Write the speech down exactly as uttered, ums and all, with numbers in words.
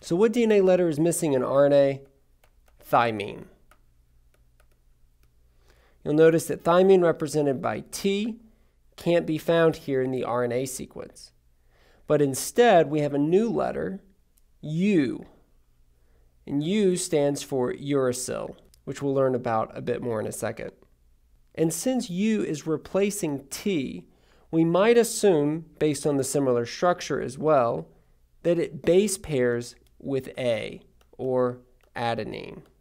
So what D N A letter is missing in R N A? Thymine. You'll notice that thymine, represented by T, can't be found here in the R N A sequence. But instead, we have a new letter, U. And U stands for uracil, which we'll learn about a bit more in a second. And since U is replacing T, we might assume, based on the similar structure as well, that it base pairs with A, or adenine.